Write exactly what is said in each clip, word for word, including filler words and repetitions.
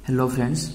Hello friends,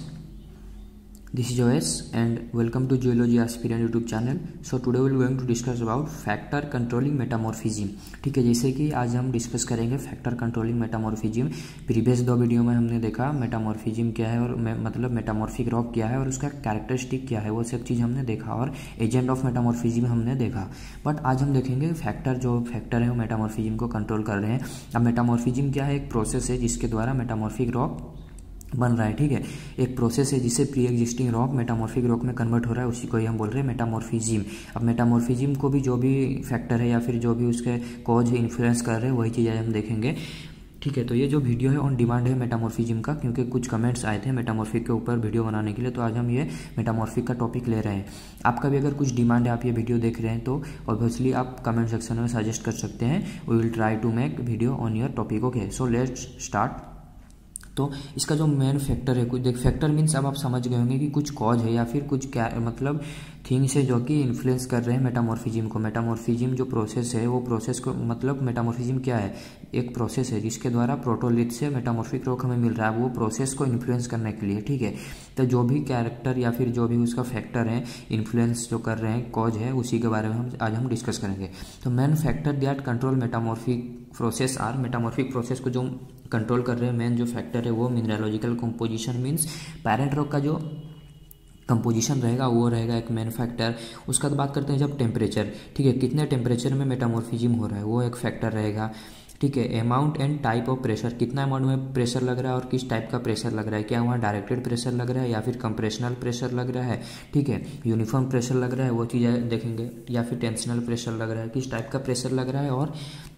this is Joes and welcome to Geology Aspirant YouTube channel. So today we are going to discuss about factor controlling metamorphism. ठीक है, जैसे कि आज हम discuss करेंगे factor controlling metamorphism. Previous दो video में हमने देखा मेटामॉर्फिज्म क्या है और मतलब मेटामॉर्फिक रॉक क्या है और उसका कैरेक्टरिस्टिक क्या है, वो सब चीज़ हमने देखा और एजेंट ऑफ मेटामॉर्फिज्म हमने देखा। बट आज हम देखेंगे फैक्टर, जो फैक्टर है वो मेटामॉर्फिज्म को कंट्रोल कर रहे हैं। अब मेटामॉर्फिज्म क्या है? एक प्रोसेस है जिसके द्वारा मेटामॉर्फिक रॉक बन रहा है। ठीक है, एक प्रोसेस है जिससे pre existing rock metamorphic rock में कन्वर्ट हो रहा है, उसी को ही हम बोल रहे हैं मेटामॉर्फिज्म। अब मेटामॉर्फिज्म को भी जो भी फैक्टर है या फिर जो भी उसके कॉज इन्फ्लुएंस कर रहे हैं वही चीज़ें हम देखेंगे। ठीक है, तो ये जो वीडियो है ऑन डिमांड है मेटामॉर्फिज्म का, क्योंकि कुछ कमेंट्स आए थे मेटामॉर्फिक के ऊपर वीडियो बनाने के लिए, तो आज हम ये मेटामॉर्फिक का टॉपिक ले रहे हैं। आपका भी अगर कुछ डिमांड है, आप ये वीडियो देख रहे हैं, तो ऑब्वियसली आप कमेंट सेक्शन में सजेस्ट कर सकते हैं। We will try to make video on your topic. Okay, so let's start. तो इसका जो मेन फैक्टर है, कुछ देख फैक्टर मीन्स अब आप समझ गए होंगे कि कुछ कॉज है या फिर कुछ क्या मतलब थिंग्स है जो कि इन्फ्लुएंस कर रहे हैं मेटामॉर्फिज्म को। मेटामॉर्फिज्म जो प्रोसेस है वो प्रोसेस को मतलब मेटामॉर्फिज्म क्या है? एक प्रोसेस है जिसके द्वारा प्रोटोलिथ से मेटामॉर्फिक रॉक हमें मिल रहा है, वो प्रोसेस को इन्फ्लुएंस करने के लिए। ठीक है, तो जो भी कैरेक्टर या फिर जो भी उसका फैक्टर है इन्फ्लुएंस जो कर रहे हैं, कॉज है, उसी के बारे में हम आज हम डिस्कस करेंगे। तो main factor that control metamorphic process are, metamorphic process को जो कंट्रोल कर रहे हैं मेन जो फैक्टर है वो mineralogical composition means parent rock का जो कंपोजिशन रहेगा वो रहेगा एक मेन फैक्टर। उसका तो बात करते हैं जब टेम्परेचर, ठीक है, कितने टेम्परेचर में मेटामॉर्फिज्म हो रहा है वो एक फैक्टर रहेगा। ठीक है, amount and type of pressure, कितना अमाउंट में प्रेशर लग रहा है और किस टाइप का प्रेशर लग रहा है, क्या वहाँ डायरेक्टेड प्रेशर लग रहा है या फिर कंप्रेशनल प्रेशर लग रहा है। ठीक है, यूनिफॉर्म प्रेशर लग रहा है, वो चीज़ें देखेंगे, या फिर टेंशनल प्रेशर लग रहा है, किस टाइप का प्रेशर लग रहा है और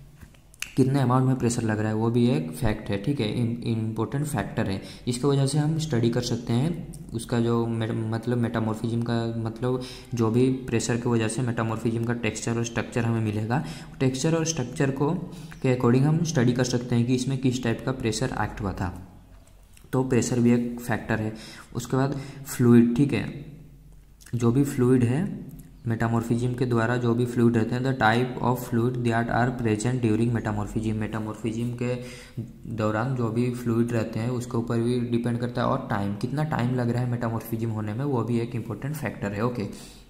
कितने अमाउंट में प्रेशर लग रहा है, वो भी एक फैक्ट है। ठीक है, इम्पोर्टेंट फैक्टर है, जिसकी वजह से हम स्टडी कर सकते हैं उसका जो मतलब मेटामॉर्फिज्म का मतलब जो भी प्रेशर की वजह से मेटामॉर्फिज्म का टेक्सचर और स्ट्रक्चर हमें मिलेगा। टेक्सचर और स्ट्रक्चर को के अकॉर्डिंग हम स्टडी कर सकते हैं कि इसमें किस टाइप का प्रेशर एक्ट हुआ था, तो प्रेशर भी एक फैक्टर है। उसके बाद फ्लूइड, ठीक है, जो भी फ्लूइड है मेटामॉर्फिज्म के द्वारा जो भी फ्लूइड रहते हैं, the type of fluid that are present during metamorphism, metamorphism के दौरान जो भी फ्लूइड रहते हैं उसके ऊपर भी डिपेंड करता है। और टाइम, कितना टाइम लग रहा है मेटामॉर्फिज्म होने में, वो भी एक इंपॉर्टेंट फैक्टर है। ओके,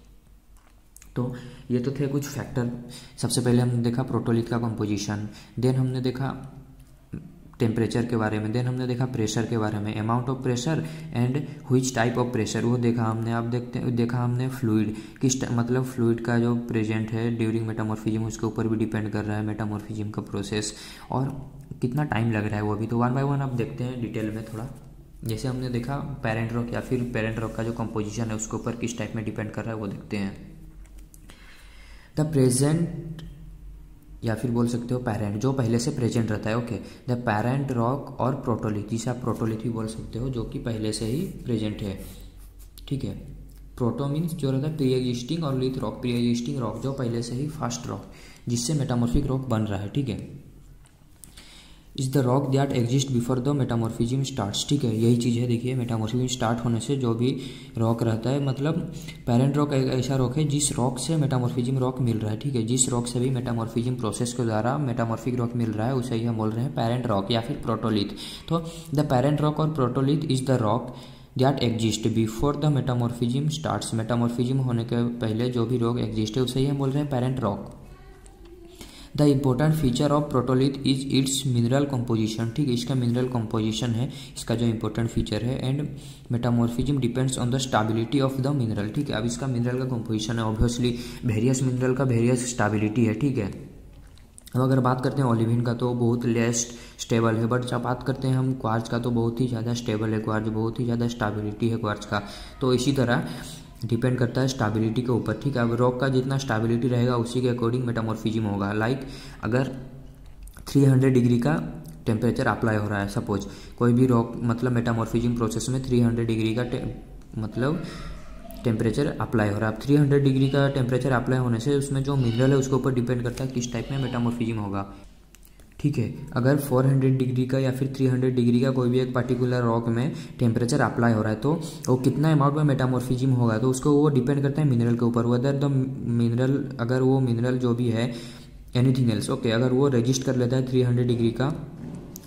तो ये तो थे कुछ फैक्टर। सबसे पहले हमने देखा प्रोटोलिथ का कंपोजिशन, देन हमने देखा टेम्परेचर के बारे में, देन हमने देखा प्रेशर के बारे में, amount of pressure and which type of pressure वो देखा हमने। अब देखते देखा हमने फ्लूइड, किस मतलब फ्लूइड का जो प्रेजेंट है ड्यूरिंग मेटामॉर्फिज्म उसके ऊपर भी डिपेंड कर रहा है मेटामॉर्फिज्म का प्रोसेस, और कितना टाइम लग रहा है वो भी। तो वन बाय वन अब देखते हैं डिटेल में थोड़ा। जैसे हमने देखा पेरेंट रॉक या फिर पेरेंट रॉक का जो कंपोजिशन है उसके ऊपर किस टाइप में डिपेंड कर रहा है वो देखते हैं। द प्रेजेंट या फिर बोल सकते हो पेरेंट, जो पहले से प्रेजेंट रहता है। ओके, द पेरेंट रॉक और प्रोटोलिथ, जिसे आप प्रोटोलिथ भी बोल सकते हो, जो कि पहले से ही प्रेजेंट है। ठीक है, प्रोटो मीन्स जो रहता है प्री एग्जिस्टिंग, और lith rock pre existing rock जो पहले से ही फर्स्ट रॉक जिससे मेटामॉर्फिक रॉक बन रहा है। ठीक है, is the rock that exist before the metamorphism starts. ठीक है, यही चीज़ है, देखिए मेटामॉर्फिज्म स्टार्ट होने से जो भी रॉक रहता है, मतलब पेरेंट रॉक एक ऐसा रॉक है जिस रॉक से मेटामॉर्फिज्म रॉक मिल रहा है। ठीक है, जिस रॉक से भी मेटामॉर्फिज्म प्रोसेस के द्वारा मेटामॉर्फिक रॉक मिल रहा है उसे ही हम बोल रहे हैं पेरेंट रॉक या फिर प्रोटोलिथ। तो द पेरेंट रॉक और protolith is the rock that exist before the metamorphism starts, metamorphism होने के पहले जो भी रॉक एग्जिस्ट है उसे ही हम बोल रहे हैं parent rock. The important feature of protolith is its mineral composition. ठीक है, इसका मिनरल कंपोजिशन है इसका जो इम्पोर्टेंट फीचर है। And metamorphism depends on the stability of the mineral. ठीक है, अब इसका मिनरल का कंपोजिशन है, ऑब्वियसली वेरियस मिनरल का वेरियस स्टेबिलिटी है। ठीक है, अब अगर बात करते हैं ओलिविन का तो बहुत लेस स्टेबल है, बट जब बात करते हैं हम क्वार्ट्ज का तो बहुत ही ज़्यादा स्टेबल है क्वार्ट्ज, बहुत ही ज़्यादा स्टेबिलिटी है क्वार्ट्ज का। तो इसी तरह डिपेंड करता है स्टेबिलिटी के ऊपर। ठीक है, अब रॉक का जितना स्टेबिलिटी रहेगा उसी के अकॉर्डिंग मेटामॉर्फिज्म होगा। लाइक अगर तीन सौ डिग्री का टेम्परेचर अप्लाई हो रहा है, सपोज कोई भी रॉक मतलब मेटामॉर्फिज्म प्रोसेस में तीन सौ डिग्री का मतलब टेम्परेचर अप्लाई हो रहा है। अब तीन सौ डिग्री का टेम्परेचर अप्लाई होने से उसमें जो मिनरल है उसके ऊपर डिपेंड करता है किस टाइप में मेटामॉर्फिज्म होगा। ठीक है, अगर चार सौ डिग्री का या फिर तीन सौ डिग्री का कोई भी एक पर्टिकुलर रॉक में टेम्परेचर अप्लाई हो रहा है तो वो कितना अमाउंट में मेटामॉर्फिज्म होगा, तो उसको वो डिपेंड करता है मिनरल के ऊपर, वेदर द मिनरल, अगर वो मिनरल जो भी है एनीथिंग एल्स, ओके, अगर वो रजिस्ट कर लेता है तीन सौ डिग्री का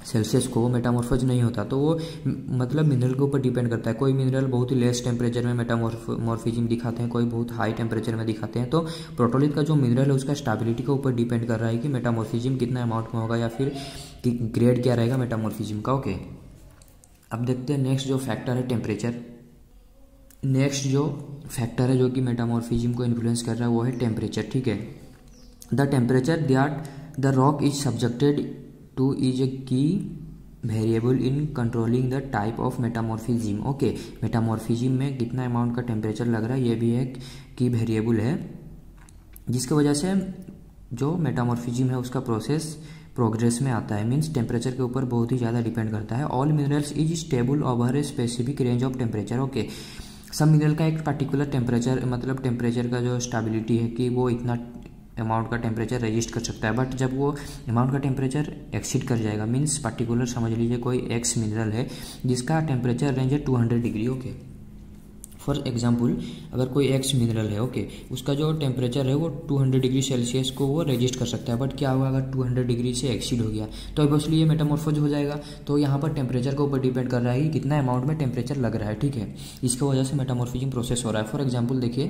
सेल्सियस को वो मेटामॉर्फोज नहीं होता। तो वो मतलब मिनरल के ऊपर डिपेंड करता है। कोई मिनरल बहुत ही लेस टेम्परेचर में मेटामॉर्फिज्म दिखाते हैं, कोई बहुत हाई टेम्परेचर में दिखाते हैं। तो प्रोटोलिथ का जो मिनरल है उसका स्टेबिलिटी के ऊपर डिपेंड कर रहा है कि मेटामॉर्फिज्म कितना अमाउंट में होगा या फिर कि ग्रेड क्या रहेगा मेटामॉर्फिज्म का। ओके, अब देखते हैं नेक्स्ट जो फैक्टर है टेम्परेचर। नेक्स्ट जो फैक्टर है जो कि मेटामॉर्फिज्म को इन्फ्लुएंस कर रहा है वो है टेम्परेचर। ठीक है, the temperature that the rock is subjected to is a key variable in controlling the type of metamorphism. Okay, metamorphism में कितना अमाउंट का टेम्परेचर लग रहा है ये भी एक की वेरिएबल है, जिसकी वजह से जो मेटामॉर्फिज्म है उसका प्रोसेस प्रोग्रेस में आता है। मीन्स टेम्परेचर के ऊपर बहुत ही ज़्यादा डिपेंड करता है। All minerals is stable over a specific range of temperature. Okay, सब मिनरल का एक पर्टिकुलर टेम्परेचर मतलब टेम्परेचर का जो स्टेबिलिटी है कि वो इतना अमाउंट का टेम्परेचर रजिस्ट कर सकता है। बट जब वो अमाउंट का टेम्परेचर एक्सीड कर जाएगा, मीन्स पर्टिकुलर समझ लीजिए कोई एक्स मिनरल है जिसका टेम्परेचर रेंज है two hundred degree. Okay, for example अगर कोई एक्स मिनरल है, ओके okay, उसका जो टेम्परेचर है वो टू हंड्रेड डिग्री सेल्सियस को वो रजिस्ट कर सकता है। बट क्या होगा अगर टू हंड्रेड डिग्री से एक्सीड हो गया तो ऑब्वियसली ये मेटामॉर्फोज हो जाएगा। तो यहाँ पर टेम्परेचर के ऊपर डिपेंड कर रहा है कि कितना अमाउंट में टेम्परेचर लग रहा है। ठीक है, इसकी वजह से मेटामॉर्फिज्म प्रोसेस हो रहा है। फॉर एग्जाम्पल देखिए,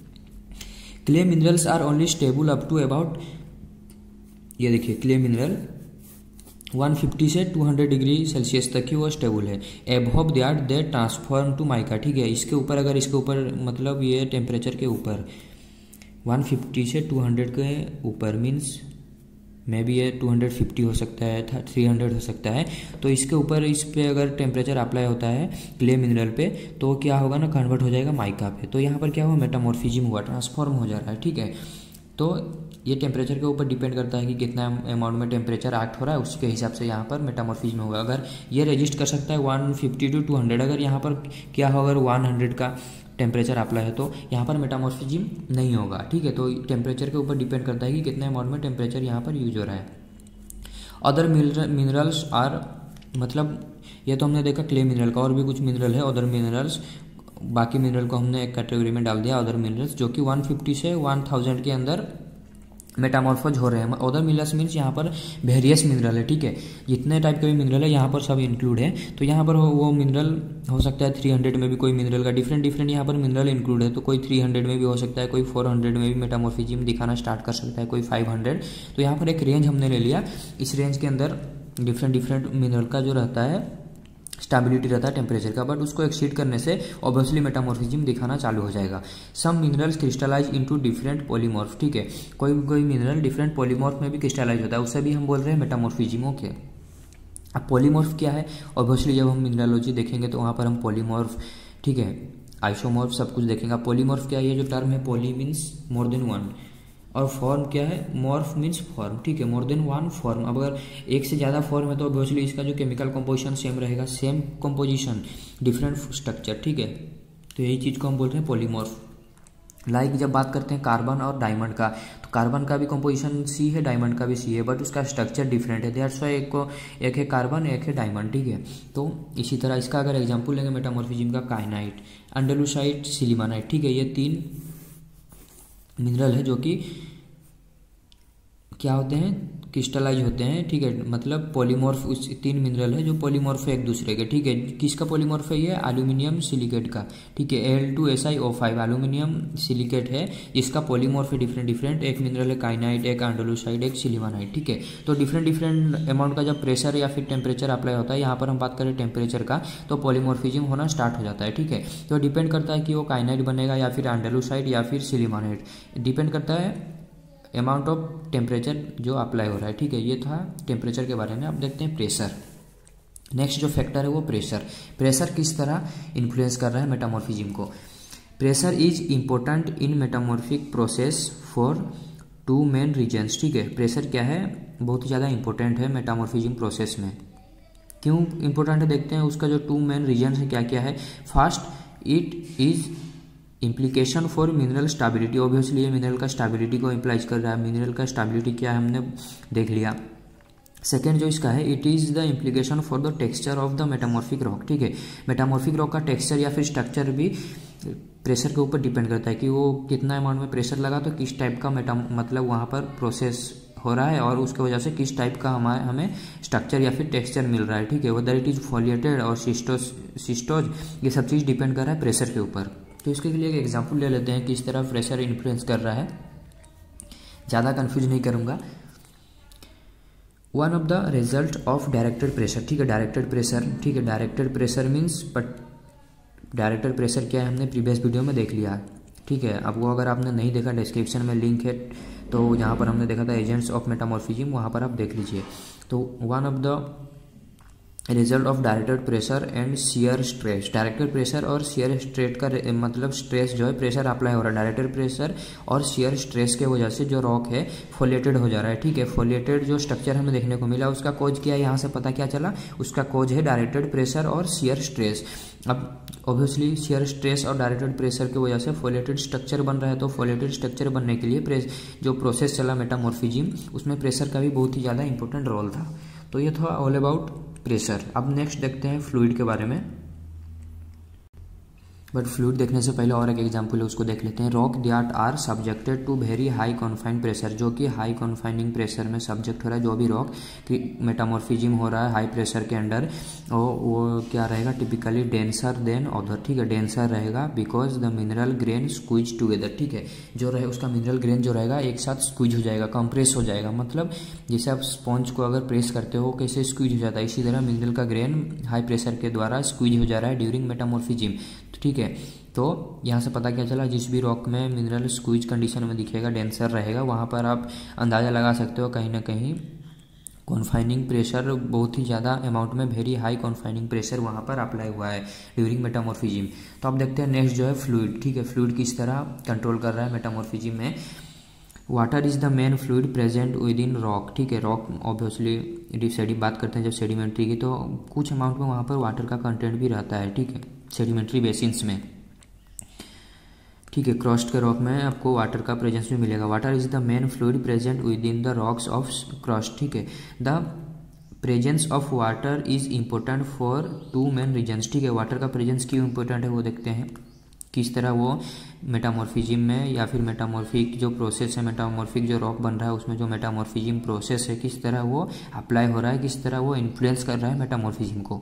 clay minerals are only stable up to about, ये देखिए क्ले मिनरल वन फिफ्टी से टू हंड्रेड डिग्री सेल्सियस तक ही वो स्टेबल है। Above that they transform to mica. ठीक है, इसके ऊपर अगर इसके ऊपर मतलब ये टेम्परेचर के ऊपर वन फिफ्टी से टू हंड्रेड के ऊपर मीन्स मे बी ये टू हंड्रेड फिफ्टी हो सकता है, थ्री हंड्रेड हो सकता है। तो इसके ऊपर इस पे अगर टेम्परेचर अप्लाई होता है क्ले मिनरल पे तो क्या होगा ना, कन्वर्ट हो जाएगा माइका पे। तो यहाँ पर क्या हुआ, मेटामॉर्फिज्म हुआ, ट्रांसफॉर्म हो जा रहा है। ठीक है, तो ये टेम्परेचर के ऊपर डिपेंड करता है कि कितना अमाउंट में टेम्परेचर एक्ट हो रहा है, उसके हिसाब से यहाँ पर मेटामॉर्फिज्म होगा। अगर ये रजिस्ट कर सकता है one fifty to two hundred, अगर यहाँ पर क्या होगा अगर वन हंड्रेड का टेम्परेचर अप्लाई है तो यहाँ पर मेटामॉर्फिज्म नहीं होगा। ठीक है, तो टेम्परेचर के ऊपर डिपेंड करता है कि कितने अमाउंट में टेम्परेचर यहाँ पर यूज हो रहा है। अदर मिनरल्स आर, मतलब ये तो हमने देखा क्ले मिनरल का, और भी कुछ मिनरल है अदर मिनरल्स। बाकी मिनरल को हमने एक कैटेगरी में डाल दिया अदर मिनरल्स, जो कि वन फिफ्टी से वन थाउजेंड के अंदर मेटामॉर्फोज हो रहे हैं। अदर मिनरल्स मीन्स यहाँ पर वेरियस मिनरल है। ठीक है, जितने टाइप के भी मिनरल है यहाँ पर सब इंक्लूड है। तो यहाँ पर वो मिनरल हो सकता है थ्री हंड्रेड में भी, कोई मिनरल का डिफरेंट डिफरेंट यहाँ पर मिनरल इंक्लूड है। तो कोई थ्री हंड्रेड में भी हो सकता है, कोई फोर हंड्रेड में भी मेटामॉर्फिज्म दिखाना स्टार्ट कर सकता है, कोई फाइव हंड्रेड। तो यहाँ पर एक रेंज हमने ले लिया, इस रेंज के अंदर डिफरेंट डिफरेंट मिनरल का जो रहता है स्टेबिलिटी रहता है टेम्परेचर का, बट उसको एक्सीड करने से ऑब्वियसली मेटामॉर्फिज्म दिखाना चालू हो जाएगा। Some minerals crystallize into different polymorph. ठीक है, कोई कोई मिनरल डिफरेंट पॉलीमॉर्फ में भी क्रिस्टलाइज होता है, उससे भी हम बोल रहे हैं मेटामॉर्फिज्म। ओके, अब पॉलीमॉर्फ क्या है, ऑब्वियसली जब हम मिनरलोजी देखेंगे तो वहाँ पर हम पॉलीमॉर्फ, ठीक है, आइसोमॉर्फ सब कुछ देखेंगे। पॉलीमॉर्फ क्या है, ये जो टर्म है poly means more than one, और फॉर्म क्या है, मॉर्फ मीन्स फॉर्म। ठीक है, मोर देन वन फॉर्म। अब अगर एक से ज़्यादा फॉर्म है तो ऑब्वियसली इसका जो केमिकल कंपोजिशन सेम रहेगा, सेम कंपोजिशन डिफरेंट स्ट्रक्चर। ठीक है, तो यही चीज़ को हम बोल रहे हैं पॉलीमॉर्फ। लाइक like जब बात करते हैं कार्बन और डायमंड का, तो कार्बन का भी कंपोजिशन सी है, डायमंड का भी सी है, बट उसका स्ट्रक्चर डिफरेंट है। दैट्स व्हाई एक को एक है कार्बन, एक है डायमंड। ठीक है, तो इसी तरह इसका अगर एग्जांपल लेंगे मेटामॉर्फिज्म का, काइनाइट, अंडलुसाइट, सिलिमानाइट। ठीक है, ये तीन मिनरल है जो कि क्या होते हैं, क्रिस्टलाइज होते हैं। ठीक है, मतलब पॉलीमॉर्फ, उस तीन मिनरल है जो पॉलीमॉर्फ है एक दूसरे के। ठीक है, किसका पॉलीमॉर्फ है, ये एल्यूमिनियम सिलिकेट का। ठीक है, L two S I O five aluminium silicate है, इसका पॉलीमॉर्फ है डिफरेंट डिफरेंट। एक मिनरल है काइनाइट, एक एंडोलुसाइड, एक सिलिवानाइट। ठीक है, तो डिफरेंट डिफरेंट अमाउंट का जब प्रेशर या फिर टेम्परेचर अप्लाई होता है, यहाँ पर हम बात करें टेम्परेचर का, तो पॉलीमॉर्फिज्म होना स्टार्ट हो जाता है। ठीक है, तो डिपेंड करता है कि वो काइनाइट बनेगा या फिर एंडोलुसाइड या फिर सिलिवानाइट, डिपेंड करता है अमाउंट ऑफ टेम्परेचर जो अप्लाई हो रहा है। ठीक है, ये था टेम्परेचर के बारे में। अब देखते हैं प्रेशर। नेक्स्ट जो फैक्टर है वो प्रेशर। प्रेशर किस तरह इन्फ्लुएंस कर रहा है मेटामॉर्फिज्म को। Pressure is important in metamorphic process for two main reasons. ठीक है, प्रेशर क्या है, बहुत ही ज़्यादा इंपॉर्टेंट है मेटामॉर्फिज्म प्रोसेस में। क्यों इंपॉर्टेंट है, देखते हैं उसका जो टू मेन रीजन्स है क्या क्या है। First, it is implication for mineral stability. Obviously ये मिनरल का स्टेबिलिटी को इम्प्लाइज कर रहा है। मिनरल का स्टेबिलिटी क्या है हमने देख लिया। सेकेंड जो इसका है, it is the implication for the texture of the metamorphic rock. ठीक है, मेटामॉर्फिक रॉक का टेक्सचर या फिर स्ट्रक्चर भी प्रेशर के ऊपर डिपेंड करता है कि वो कितना अमाउंट में प्रेशर लगा तो किस टाइप का मेटा मतलब वहाँ पर प्रोसेस हो रहा है और उसके वजह से किस टाइप का हमारे हमें स्ट्रक्चर या फिर टेक्सचर मिल रहा है, ठीक है। वेदर इट इज़ फोलिएटेड और सिस्टोज सिस्टोज ये सब चीज़ डिपेंड कर रहा है प्रेशर के ऊपर। तो इसके लिए एक एग्जांपल ले लेते हैं किस तरह प्रेशर इन्फ्लुएंस कर रहा है, ज़्यादा कंफ्यूज नहीं करूँगा। One of the result of directed pressure, ठीक है, डायरेक्टेड प्रेशर, ठीक है, directed pressure means but directed pressure क्या है हमने प्रीवियस वीडियो में देख लिया, ठीक है। अब वो अगर आपने नहीं देखा डिस्क्रिप्शन में लिंक है, तो यहाँ पर हमने देखा था एजेंट्स ऑफ मेटामॉर्फिज्म, वहाँ पर आप देख लीजिए। तो one of the result of directed pressure and shear stress, directed pressure और शियर स्ट्रेस का मतलब स्ट्रेस जो है प्रेशर अप्लाई हो रहा है, डायरेक्टेड प्रेशर और शियर स्ट्रेस के वजह से जो रॉक है फोलिएटेड हो जा रहा है, ठीक है। फोलिएटेड जो स्ट्रक्चर हमें देखने को मिला उसका कोज क्या है, यहाँ से पता क्या चला, उसका कोज है डायरेक्टेड प्रेशर और शियर स्ट्रेस। अब ऑब्वियसली शियर स्ट्रेस और डायरेक्टेड प्रेशर की वजह से फोलिएटेड स्ट्रक्चर बन रहा है, तो फोलिएटेड स्ट्रक्चर बनने के लिए प्रेस जो प्रोसेस चला मेटामॉर्फिज्म, उसमें प्रेशर का भी बहुत ही ज़्यादा इंपॉर्टेंट रोल था। तो ये था ऑल अबाउट प्रेशर। अब नेक्स्ट देखते हैं फ्लूइड के बारे में, बट फ्लूइड देखने से पहले और एक एग्जांपल है उसको देख लेते हैं। Rock that are subjected to very high confined pressure, जो कि हाई कॉन्फाइनिंग प्रेशर में सब्जेक्ट हो रहा है, जो भी रॉक मेटामॉर्फिज्म हो रहा है हाई प्रेशर के अंडर, वो वो क्या रहेगा, टिपिकली डेंसर देन अदर, ठीक है, डेंसर रहेगा because the mineral grain squeeze together, ठीक है, जो रहे उसका मिनरल ग्रेन जो रहेगा एक साथ स्क्वीज हो जाएगा, कंप्रेस हो जाएगा। मतलब जैसे आप स्पॉन्ज को अगर प्रेस करते हो कैसे स्क्वीज हो जाता है, इसी तरह मिनरल का ग्रेन हाई प्रेशर के द्वारा स्क्वीज हो जा रहा है ड्यूरिंग मेटामॉर्फिज्म, ठीक है। तो यहाँ से पता क्या चला, जिस भी रॉक में मिनरल स्क्वीज कंडीशन में दिखेगा, डेंसर रहेगा, वहाँ पर आप अंदाज़ा लगा सकते हो कहीं ना कहीं कॉन्फाइनिंग प्रेशर बहुत ही ज़्यादा अमाउंट में, वेरी हाई कॉन्फाइनिंग प्रेशर वहाँ पर अप्लाई हुआ है ड्यूरिंग मेटामॉर्फिज्म। तो आप देखते हैं नेक्स्ट जो है फ्लूइड, ठीक है, फ्लूइड किस तरह कंट्रोल कर रहा है मेटामॉर्फिज्म में। Water is the main fluid present within rock, ठीक है, रॉक ऑब्वियसली डीप सेडी बात करते हैं जब सेडिमेंट्री की, तो कुछ अमाउंट में वहाँ पर वाटर का कंटेंट भी रहता है, ठीक है, सेडिमेंट्री बेसिन्स में, ठीक है। क्रस्ट के रॉक में आपको वाटर का प्रेजेंस भी मिलेगा। Water is the main fluid present within the rocks of crust, ठीक है। The presence of water is important for two main reasons, ठीक है। वाटर का प्रेजेंस क्यों इंपॉर्टेंट है वो देखते हैं, किस तरह वो मेटामॉर्फिज्म में या फिर मेटामॉर्फिक जो प्रोसेस है, मेटामॉर्फिक जो रॉक बन रहा है उसमें जो मेटामॉर्फिज्म प्रोसेस है किस तरह वो अप्लाई हो रहा है, किस तरह वो इन्फ्लुएंस कर रहा है मेटामॉर्फिज्म को।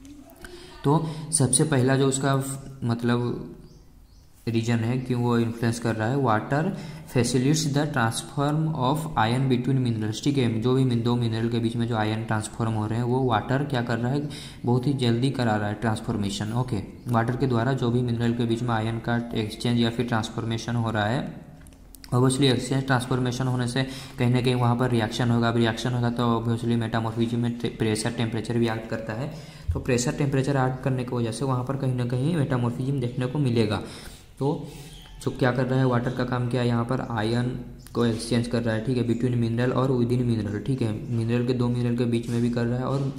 तो सबसे पहला जो उसका मतलब रीजन है क्यों वो इन्फ्लुएंस कर रहा है, water facilitates the transform of ion between minerals, ठीक है, जो भी दो मिनरल के बीच में जो आयन ट्रांसफॉर्म हो रहे हैं वो वाटर क्या कर रहा है, बहुत ही जल्दी करा रहा है ट्रांसफॉर्मेशन, ओके। वाटर के द्वारा जो भी मिनरल के बीच में आयन का एक्सचेंज या फिर ट्रांसफॉर्मेशन हो रहा है, ऑब्वियसली एक्सचेंज ट्रांसफॉर्मेशन होने से कहीं ना कहीं वहाँ पर रिएक्शन होगा। अब रिएक्शन होगा तो ऑब्वियसली मेटामॉर्फिज्म में प्रेशर टेम्परेचर भी एक्ट करता है, तो प्रेशर टेम्परेचर एक्ट करने की वजह से वहाँ पर कहीं ना कहीं मेटामॉर्फिज्म देखने को मिलेगा। तो जो क्या कर रहा है वाटर का काम क्या है, यहाँ पर आयन को एक्सचेंज कर रहा है, ठीक है, बिटवीन मिनरल और विद इन मिनरल, ठीक है, मिनरल के दो मिनरल के बीच में भी कर रहा है और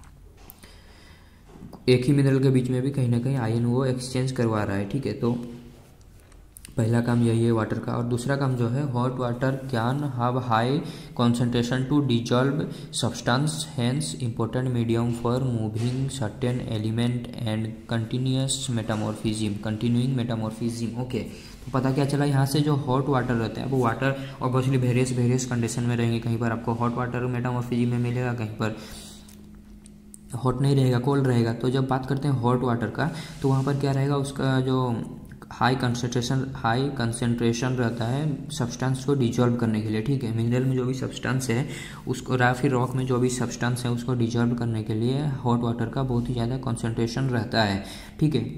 एक ही मिनरल के बीच में भी कहीं ना कहीं आयन वो एक्सचेंज करवा रहा है, ठीक है। तो पहला काम यही है वाटर का। और दूसरा काम जो है, hot water can have high concentration to dissolve substance, hence important medium for moving certain element and continuous metamorphism, continuing metamorphism, okay. तो पता क्या चला, यहाँ से जो हॉट वाटर रहता है वो water obviously various various condition में रहेंगे, कहीं पर आपको हॉट वाटर मेटामॉर्फिज्म में मिलेगा, कहीं पर हॉट नहीं रहेगा, कोल्ड रहेगा। तो जब बात करते हैं हॉट वाटर का, तो वहाँ पर क्या रहेगा, उसका जो हाई कंसंट्रेशन हाई कंसंट्रेशन रहता है सब्सटेंस को डिजॉल्व करने के लिए, ठीक है। मिनरल में जो भी सब्सटेंस है उसको या फिर रॉक में जो भी सब्सटेंस है उसको डिजॉल्व करने के लिए हॉट वाटर का बहुत ही ज़्यादा कंसंट्रेशन रहता है, ठीक है।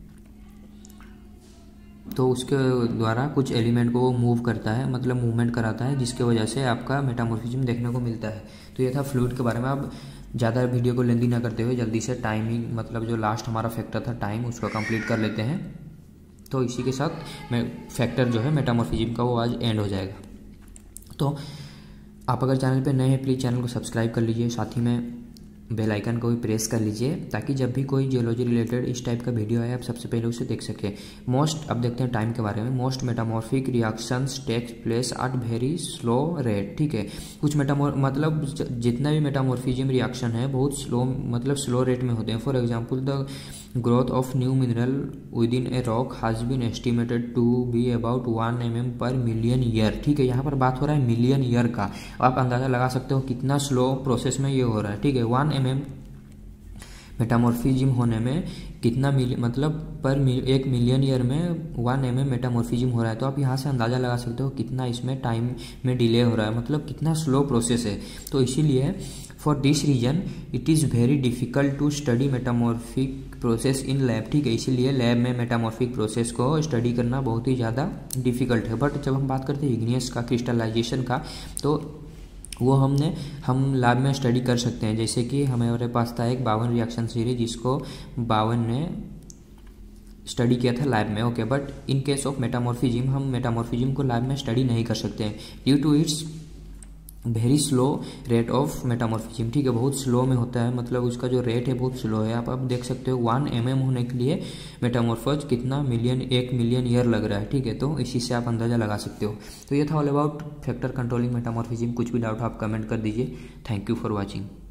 तो उसके द्वारा कुछ एलिमेंट को वो मूव करता है, मतलब मूवमेंट कराता है, जिसके वजह से आपका मेटामॉर्फिज्म देखने को मिलता है। तो ये था फ्लूइड के बारे में। अब ज़्यादा वीडियो को लेंदी ना करते हुए जल्दी से टाइमिंग, मतलब जो लास्ट हमारा फैक्टर था टाइम, उसको कंप्लीट कर लेते हैं। तो इसी के साथ मैं फैक्टर जो है मेटामॉर्फिज्म का वो आज एंड हो जाएगा। तो आप अगर चैनल पे नए हैं प्लीज़ चैनल को सब्सक्राइब कर लीजिए, साथ ही में बेल आइकन को भी प्रेस कर लीजिए ताकि जब भी कोई जियोलॉजी रिलेटेड इस टाइप का वीडियो आए आप सबसे पहले उसे देख सकें। मोस्ट अब देखते हैं टाइम के बारे में। Most metamorphic reactions takes place at very slow rate, ठीक है। कुछ मेटामॉर मतलब जितना भी मेटामॉर्फिज्म रिएक्शन है बहुत स्लो, मतलब स्लो रेट में होते हैं। For example the growth of new mineral within a rock has been estimated to be about one m m per million year. ठीक है, यहाँ पर बात हो रहा है मिलियन ईयर का। आप अंदाज़ा लगा सकते हो कितना स्लो प्रोसेस में ये हो रहा है। ठीक है, वन एम एम मेटामॉर्फिज्म होने में कितना मिली मतलब पर मिल, एक मिलियन ईयर में वन एम एम मेटामॉर्फिज्म हो रहा है। तो आप यहाँ से अंदाज़ा लगा सकते हो कितना इसमें टाइम में डिले हो रहा है, मतलब कितना स्लो प्रोसेस है। तो इसीलिए for this reason it is very difficult to study metamorphic process in lab. ठीक है, इसीलिए लैब में मेटामॉर्फिक प्रोसेस को स्टडी करना बहुत ही ज़्यादा डिफ़िकल्ट है। बट जब हम बात करते हैं इग्नियस का, क्रिस्टलाइजेशन का, तो वो हमने हम लैब में स्टडी कर सकते हैं। जैसे कि हमारे पास था एक बावन रिएक्शन सीरीज जिसको बावन ने स्टडी किया था लैब में। Okay, but in case of metamorphism हम मेटामॉर्फिज्म को लैब में स्टडी नहीं कर सकते हैं due to its very slow rate of metamorphism. ठीक है, बहुत स्लो में होता है, मतलब उसका जो रेट है बहुत स्लो है। आप अब देख सकते हो वन एम एम होने के लिए मेटामॉर्फोज कितना मिलियन एक मिलियन ईयर लग रहा है। ठीक है, तो इसी से आप अंदाज़ा लगा सकते हो। तो ये था all about factor controlling metamorphism. कुछ भी डाउट आप कमेंट कर दीजिए। Thank you for watching.